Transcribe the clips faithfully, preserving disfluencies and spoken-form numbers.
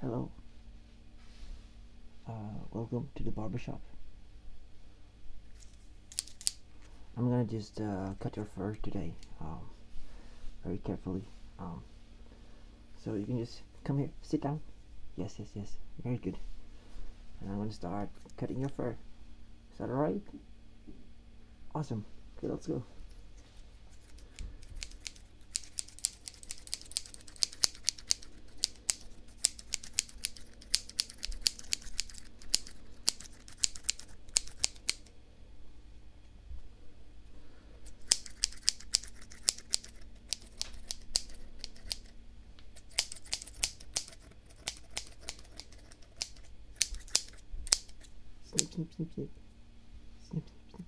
Hello. Uh, welcome to the barbershop. I'm gonna just uh, cut your fur today, um, very carefully. Um, so you can just come here, sit down. Yes, yes, yes. Very good. And I'm gonna start cutting your fur. Is that alright? Awesome. Okay, let's go. Snip, snip, snip, snip. Snip, snip, snip.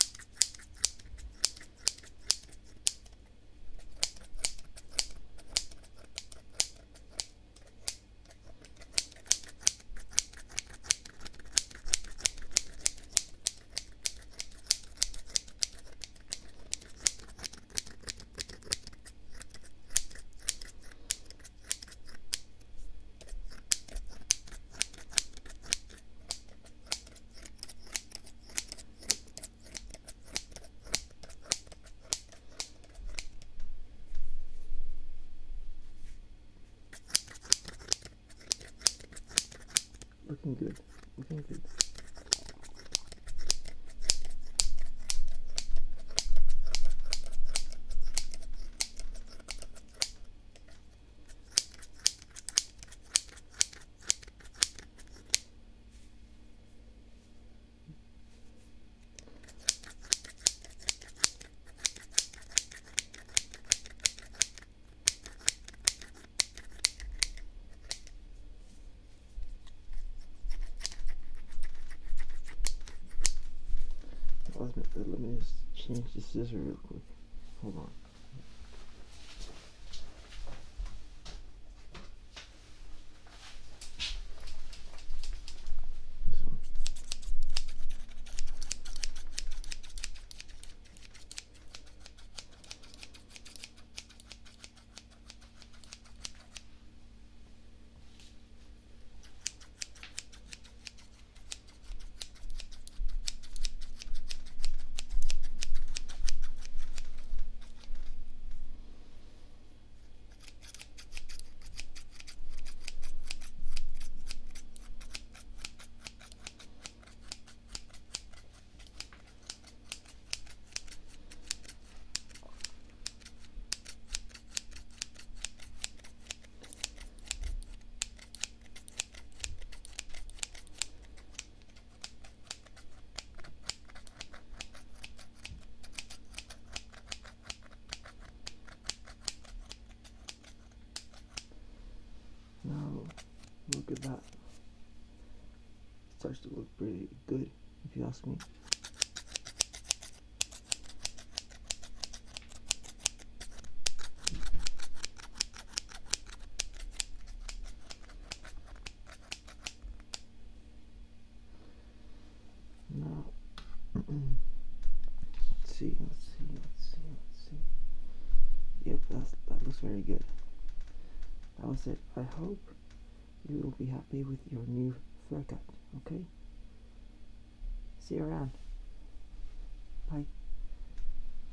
Looking good. Looking good. Let me just change the scissor real quick. Hold on. This one. Now, look at that. It starts to look pretty good, if you ask me. Now, let's see, let's see, let's see, let's see. Yep, that's, that looks very good. That was it. I hope you will be happy with your new fur cut, okay? See you around. Bye.